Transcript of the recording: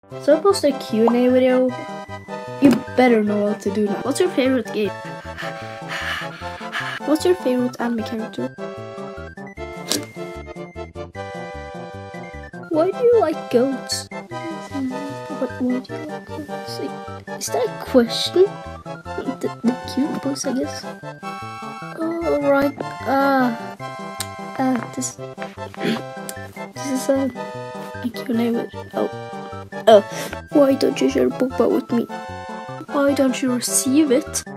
So I post a Q&A video. You better know what to do now. What's your favorite game? What's your favorite anime character? Why do you like goats? Why do you like goats? Is that a question? The cute boys, I guess. Oh, right. This is a Q&A with. Oh. Why don't you share Boba with me? Why don't you receive it?